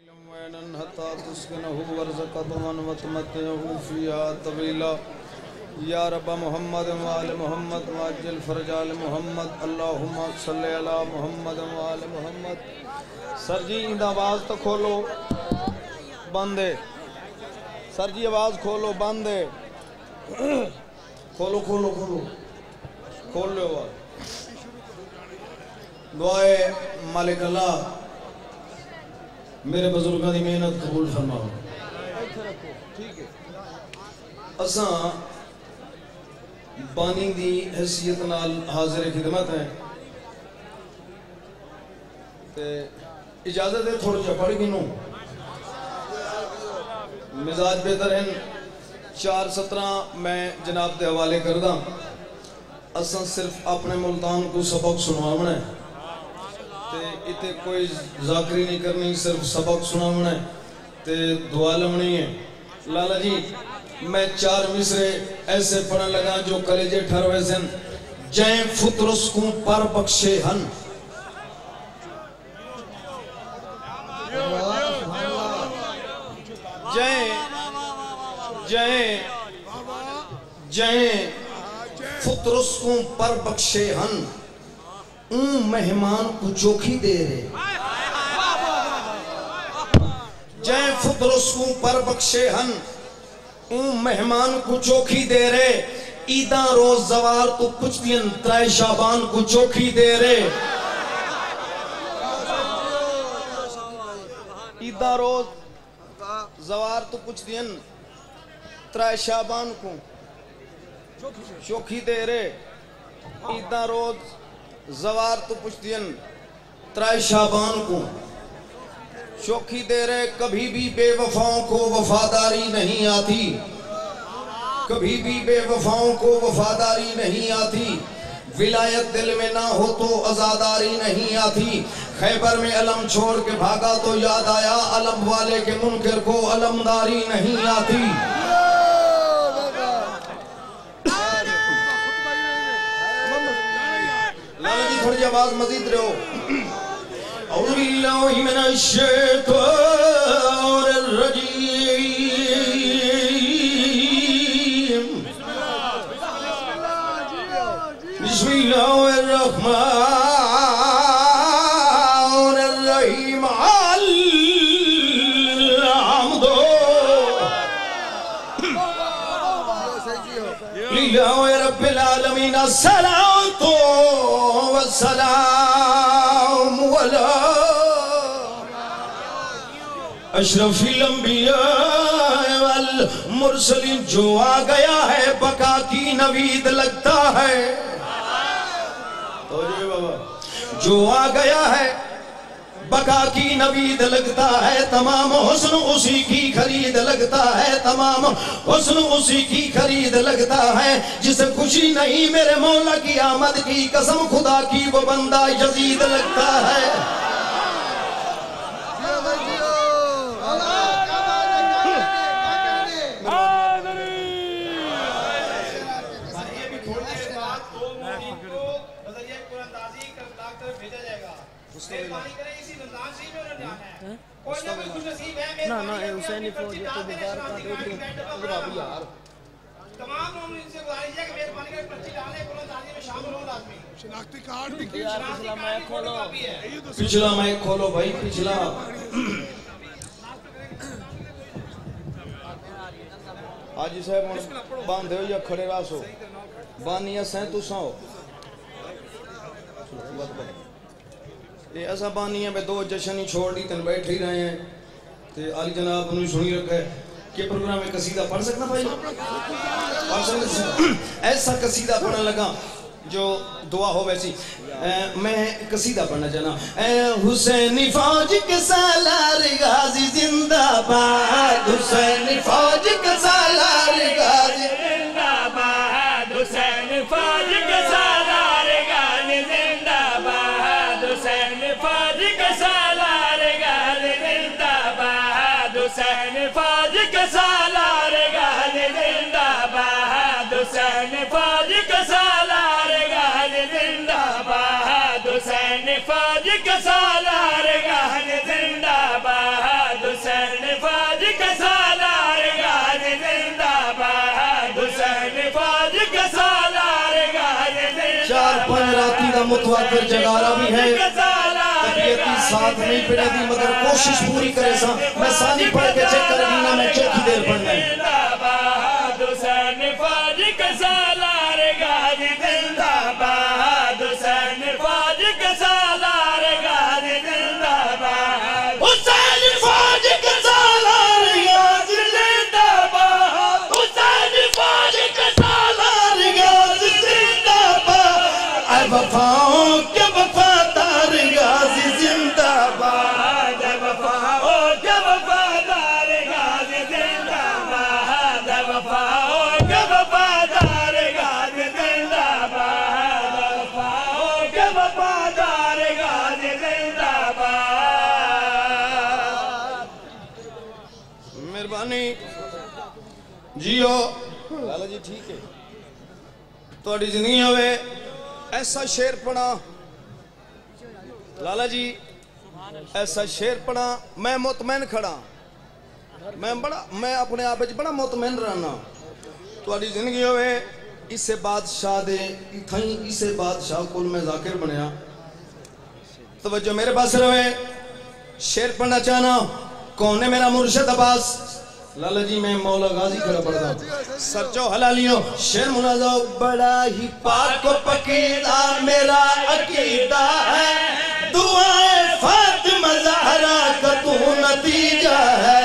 حتى تسكنه وارزقه وتمتعه فيها طويلا یا رب محمد وآل محمد وعجل فرج آل محمد اللہم صلی علی محمد وآل محمد. سر جی اندہ آواز تو کھولو بند ہے. سر جی آواز کھولو بند ہے. کھولو کھولو کھولو کھول لو آواز. دعائے مالک اللہ میرے بزرگاں دی محنت قبول فرماؤ. اساں بانی دی حیثیت نال حاضر خدمت ہیں تے اجازت ہے تھوڑا جا پڑھ گنوں مزاج بہتر ہیں. 4:17 میں جناب دے حوالے کردہ اساں صرف اپنے ملتان کو سبق سنوانا ہے تے اتے کوئی ذاکری نہیں کرنی, صرف سبق سنوانا ہے تے دعا لمنی ہے. لالا جی میں 4 مصرے ایسے پڑھنے لگا جو کلیجے ٹھروے سن. جائیں فطرس کو پر بخشے ہن, جائیں فطرس کو پر بخشے ہن, اون مہمان کو چوکھی دے رہے. جائیں فطرس کو پر بخشے ہن, اون مہمان کو چوکھی دے رہے. عیداں روز زوار تو پچھ دین 3 شعبان کو چوکھی دے رہے. عیداں روز زوار تو پچھ دین 3 شعبان کو چوکھی دے رہے. عیداں روز زوار تو پچھ دین 3 شعبان کو چوکھی دے رہے. کبھی بھی بے وفاؤں کو وفاداری نہیں آتی, کبھی بھی بے وفاؤں کو وفاداری نہیں آتی. ولایت دل میں نہ ہو تو عزاداری نہیں آتی. خیبر میں علم چھوڑ کے بھاگا تو یاد آیا علم والے کے منکر کو علمداری نہیں آتی. لالا جی تھوڑی آواز مزید رہو. اعوذ باللہ من الشیطان الرجیم, بسم اللہ الرحمن الرحیم. الحمد للہ رب العالمین, الصلاۃ والسلام علی اشرف الانبیاء والمرسلین. جو آ گیا ہے بقا کی نوید لگتا ہے, جو آ گیا ہے بقا کی نوید لگتا ہے. تمام حسن اسی کی خرید لگتا ہے, تمام حسن اسی کی خرید لگتا ہے. جسے خوشی نہیں میرے مولا کی آمد کی, قسم خدا کی وہ بندہ یزید لگتا ہے. نا حسینی فوج تو بیدار کا دو یار تمام مومنین سے گزارش ہے کہ مہربانی کر پرچی ڈالیں, قرآن تعلیم میں شامل ہو لازمی. شناختی کارڈ بھی کی, پچھلا مائک کھولو, پچھلا مائک کھولو بھائی, پچھلا. آجی صاحب باندھے ہو یا کھڑے راسو, بانیاں سین تو ساؤ. یہ ایسا بانیاں میں 2 جشنی چھوڑ دی تن بیٹھ ہی رہے ہیں. علی جناب انہوں نے سنی رکھا ہے کہ پروگرام میں قصیدہ پڑھ سکنا بھائی. ایسا قصیدہ پڑھنے لگا جو دعا ہو ویسی. میں قصیدہ پڑھنا چاہنا. حسینی فوج کے سالار غازی زندہ باد, حسینی فوج کے سالار غازی زندہ باد, حسینی فوج کے سالار غازی زندہ باد, حسینی فوج کے سالار غازی زندہ باد, حسینی فوج کے سالار غازی زندہ باد, حسینی فوج کے سالار غازی زندہ باد, حسینی فوج کے سالار غازی زندہ باد, دا متواتر جگارہ بھی ہے طبیعتی ساتھ نہیں پڑے دی مگر کوشش پوری کرے سا میں ثانی پڑھ کے چیک کر دینا میں چوکی دیر پڑھنا ہے زندہ باد حسین فاجق سالار غازی زندہ باد حسین فاجق سالار غازی زندہ باد حسین فاجق سالار غازی زندہ باد حسین فاجق سالار غازی زندہ باد اے وفاؤں کے وفادار غازی زندہ باد وفاؤں کے وفادار غازی زندہ باد وفاؤں کے وفادار غازی زندہ باد وفاؤں کے وفادار غازی زندہ باد مہربانی جیو لالا جی ٹھیک ہے توڑی زندگی ہوئے ایسا شیر پڑھا لالا جی ایسا شیر پڑھا میں مطمئن کھڑا میں اپنے آپ بڑا مطمئن رہنا توڑی زندگی ہوئے اسے بادشاہ دے اسے بادشاہ کل میں ذاکر بنیا توجہ میرے پاس روے شیر پڑھنا چاہنا کون ہے میرا مرشد عباس لالا جی میں مولا غازی کھڑا پڑھتا سچو حلالیوں شیر منازع بڑا ہی پاک و پکیدہ میرا عقیدہ ہے دعائیں فاطمہ زہرا کا تو نتیجہ ہے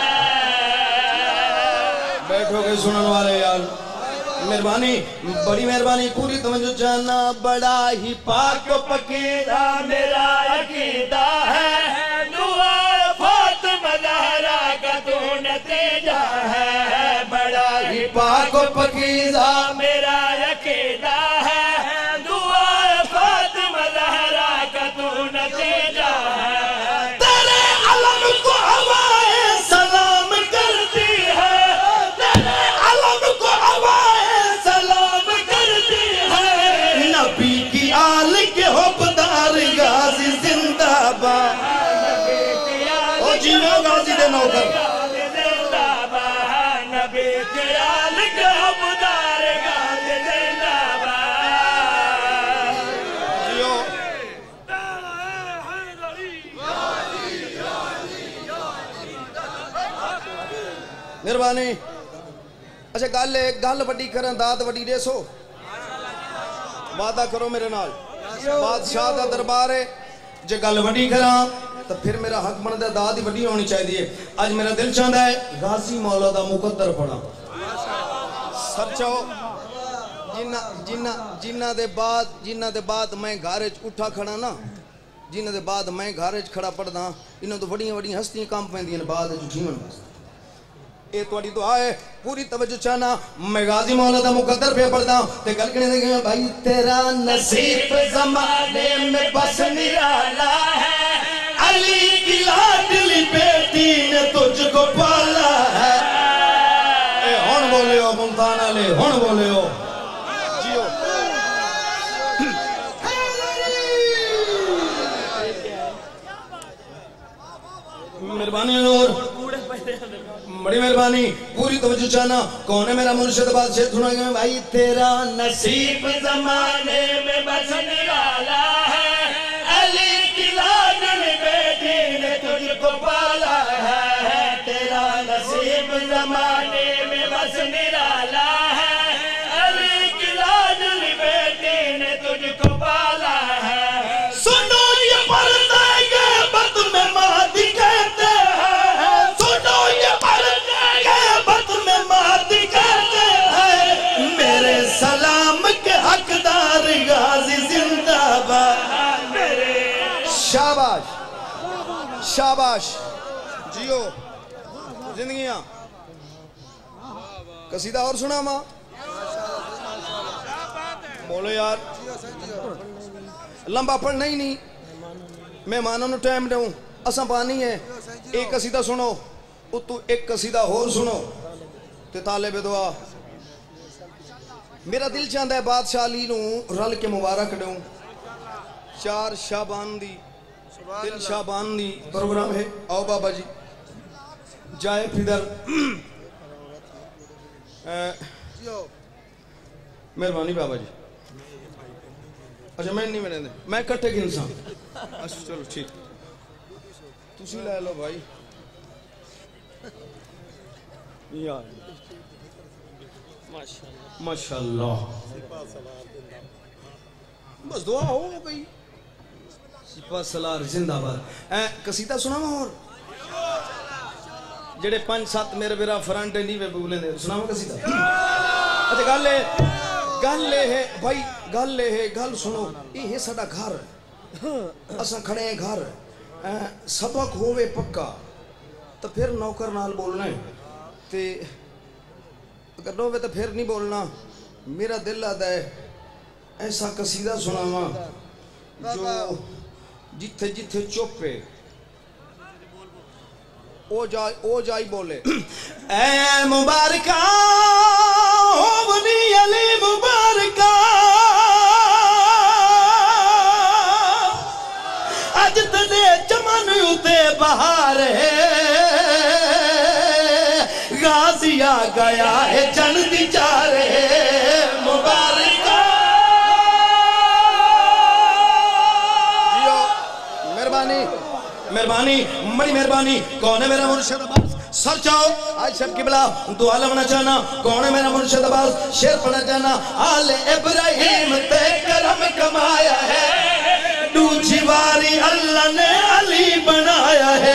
بیٹھو گے سنن والے یار مہربانی بڑی مہربانی پوری توجہ جانا بڑا ہی پاک و پکیدہ میرا عقیدہ ہے دعا فاطمہ زہرا کا تو نتیجہ ہے بڑا ہی پاک و پکیدہ میرا عقیدہ ہے دعا فاطمہ زہرا کا تو نتیجہ ہے تیرے علم کو ہوائیں سلام کرتی ہے تیرے علم کو ہوائیں سلام کرتی ہے نبی کی آل کے حبدار غازی زندہ باد او جیو غازی دے نوکر زندہ باد نبی خیال کے حبدار غازی زندہ باد جیو مہربانی اچھا گل وڈی کرن داد وڈی دے سو وعدہ کرو میرے نال بادشاہ دا دربار ہے جے گل وڈی کراں تو پھر میرا حق بندا داد ہی وڈی ہونی چاہیے آج میرا دل چاہتا ہے غازی مولا دا مقدر پڑھا سچو جنہ دے بعد میں گھر وچ اٹھا کھڑا نا جنہ دے بعد میں گھر وچ کھڑا پڑھدا انہاں تو وڈیاں ہستیاں کام پیندیاں بعد وچ جیون اے تواڈی دعا ہے پوری توجہ چاہنا میں غازی مولا دا مقدر پہ پڑھدا تے گل کنے دے گئے بھائی تیرا نصیب زمانے میں بس نرالا ہے علی کی لاڈلی بیٹی نے تجھ کو پالا ہے اے ہن بولے ہو ملتان والے ہن بولے ہو جیو مہربانی حضور بڑی مہربانی پوری توجہ چاہنا کون ہے میرا مرشد بادشاہ سنا گیا بھائی تیرا نصیب زمانے میں بس نرالا ہے علی کی لاڈلی بیٹی نے تجھ کو پالا ہے تیرا نصیب زمانے میں بس نرالا ہے علی کی لاڈلی بیٹی نے تجھ کو پالا ہے سنو یہ پردہ غیبت میں مہدی کہتے ہیں سنو یہ پردہ غیبت میں مہدی کہتے ہیں میرے سلام کے حقدار غازی زندہ باد شاباش شاباش جیو زندگیاں قصیدہ اور سنا ماں بولو یار لمبا پڑھنا ہی نہیں مہمانوں نے ٹائم دوں اساں پانی ہے ایک قصیدہ سنو اتو ایک قصیدہ اور سنو تے طالب دعا میرا دل چاہتا ہے بادشاہ علی نو رل کے مبارک دوں 4 شعبان دی دل شعبان دی پروگرام ہے آؤ بابا جی جائے پھر مہربانی بابا جی اچھا میں نہیں بنے میں کٹھے کی انسان اچھا چلو ٹھیک تسی لے لو بھائی یار ماشاءاللہ بس دعا ہو گئی سپاہ سالار زندہ باد قصیدہ سنا میں اور جڑے 5-7 میرے بیرا فرنٹ نہیں وے بولے دے سنا میں قصیدہ اچھا گل ہے بھائی گل ہے گل سنو یہ ساڈا گھر اساں کھڑے ہیں گھر سبق ہووے پکا تو پھر نوکر نال بولنا ہے تے اگر نہ ہوئے تو پھر نہیں بولنا میرا دل آتا ہے ایسا قصیدہ سناواں جو جتھے جتھے چوپے او جائی بولے اے مبارکہ ولی علی مبارکہ اج تے چمن اتے بہار ہے غازی آ گیا ہے جنتی چارے مبارکہ مہربانی بڑی مہربانی کون ہے میرا مرشد عباس سر چاہو آج سب کی بلا دعا لمنا چاہنا کون ہے میرا مرشد عباس شیر پڑھنا چاہنا آل ابراہیم تے کرم کمایا ہے دوجی باری اللہ نے علی بنایا ہے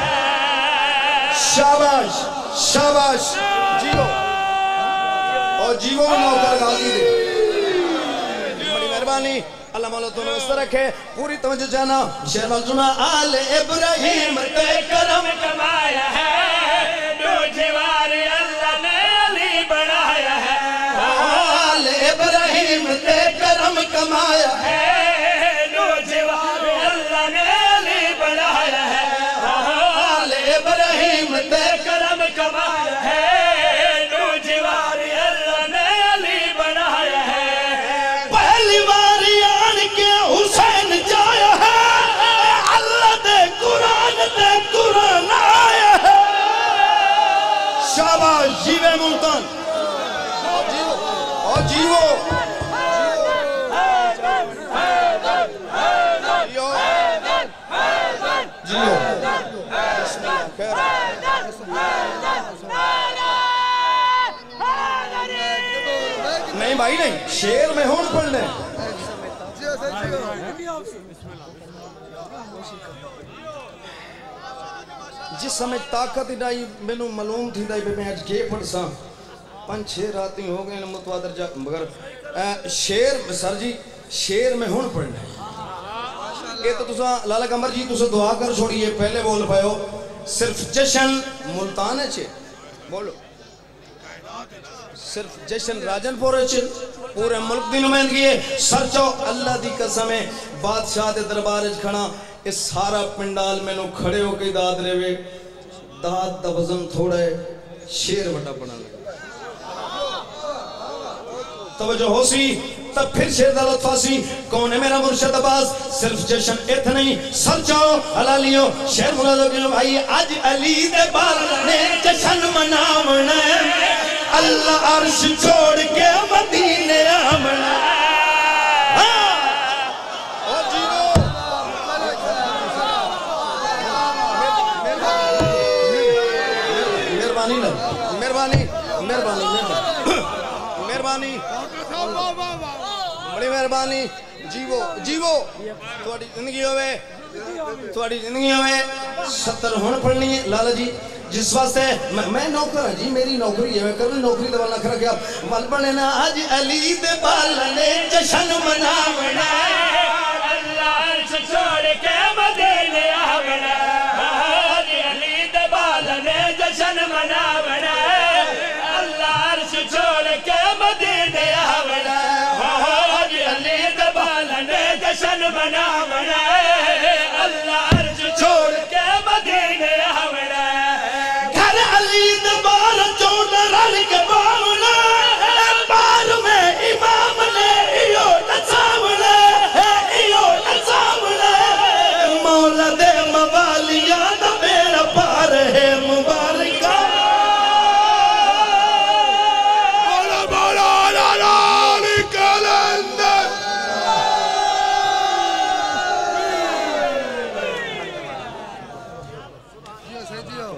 شاباش شاباش جیو اور جیو نوکر غازی دے بڑی مہربانی اللہ مولا تو نوست رکھے پوری توجہ جانا شیر ملزمہ آل ابراہیم تے کرم کمایا ہے دو جوار اللہ نے علی بنایا ہے آل ابراہیم تے کرم کمایا ہے دو جوار اللہ نے علی بنایا ہے آل ابراہیم تے کرم کمایا ہے دو جوار اللہ نے علی بنایا ہے پہلی بار حسین جایا ہے اللہ دے قرآن آیا ہے شاباش جیوے ملتان اور جیو جیو نہیں بھائی نہیں شیر میں ہون پڑھنے جس سمیں طاقت ہی میں نو معلوم تھی دائی میں آج کے پڑھ ساں 5-6 راتی ہو گئے متواتر جا مگر شیر سر جی شیر میں ہون پڑھنا ہے یہ تو تسا لالا کمبر جی تسا دعا کر چھوڑیے پہلے بول پائے ہو صرف جشن ملتان ہے چھے بولو صرف جشن راجن پورے چھے پورے ملک دی نمائندگی ہے سر چو اللہ دی قسم ہے بادشاہ دے دربارج کھڑا اس سارا پنڈال میں نو کھڑے ہو کے داد رہے ہوئے داد دا وزن تھوڑا ہے شیر وٹا پڑھا لگا توجہ ہو سی تب پھر شیر دا لطفہ سی کون ہے میرا مرشد عباس صرف جشن ات نہیں سر چاہو علالیوں شیر منازو کے بھائی آج علی دے بارنے جشن منامنا اللہ عرش چھوڑ کے مدینے آمنا مہربانی بڑی مہربانی جیو تھوڑی زندگی ہوئے 70 ہون پڑھنی ہے لالا جی جس واسطے میں نوکر ہوں جی میری نوکری ہے میں کرنے نوکری دوانا کھرا گیا مل بڑھنا آج علی دے بالنے جشن منامنا اللہ عرش چھوڑ کے مدینے آمنا آج علی دے بالنے جشن منامنا اللہ عرش چھوڑ کے مدینے آمنا آج علی دے بالنے جشن منامنا اللہ عرش چھوڑ کے مدینے آمنا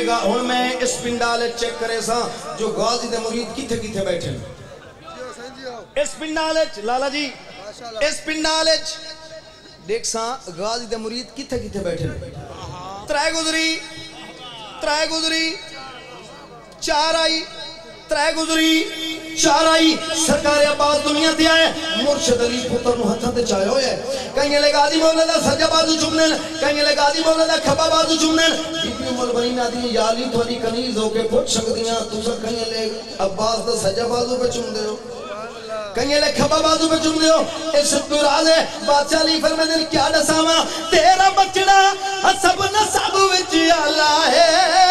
لگا ہن میں اس پنڈال چیک کرے سا جو غازی دے مرید کتھے کتھے بیٹھے اس پنڈال لالا جی اس پنڈال دیکھ سا غازی دے مرید کتھے کتھے بیٹھے ترائے گزری چار آئی ترائے گزری چار آئی سرکار عباس دنیا دیا ہے مرشد علی پتر نو ہتھاں تے چاہے ہوئے کہیں لے غازی مولا دا سجا بازو چمنن کہیں لے غازی مولا دا کھبا بازو چمنن بی عمر بنی نادی یا علی تھوڑی کنیز ہو کے پوچھ سکدیاں تساں کہیں لے عباس دا سجا بازو پہ چم دے ہو کہیں لے کھبا بازو پہ چم دے ہو اس تو راز ہے بادشاہ علی فرمائے کیا دساواں تیرا بچڑا حسب نسب وچ اعلی ہے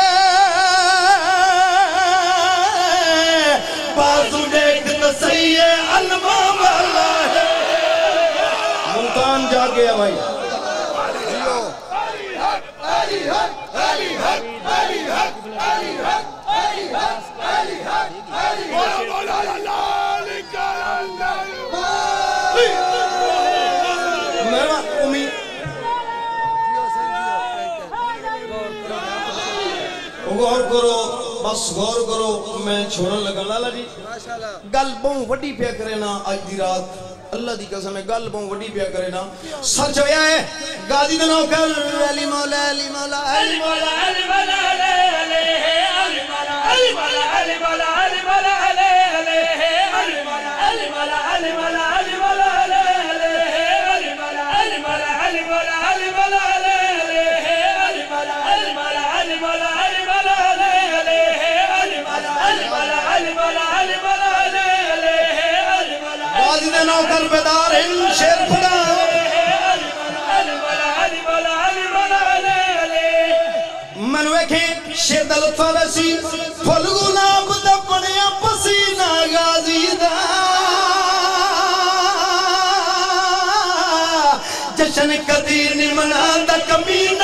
بازو دیکھ تو صحیح ہے علمہ والا ہے ملتان جا گیا بھائی غور کرو بس غور کرو میں چھوڑن لگا لالا جی گل بہوں وڈی پیا کرے نا آج دی رات اللہ دی قسم ہے گل بہوں وڈی پیا کرے نا سچ ہویا ہے غازی دے نوکر علی مولا علی مولا علی مولا علی مولا علی مولا علی مولا علی مولا علی مولا علی مولا علی مولا علی مولا علی مولا علی مولا علی مولا علی مولا علی مولا غازی دے نوکر بیدار ہیں شیر پڑا منو ایکھیں شیر دا لطفہ ویسی پھل گلاب دا پڑیا پسینہ غازی دا جشن قدیر نہیں منا دا کمینہ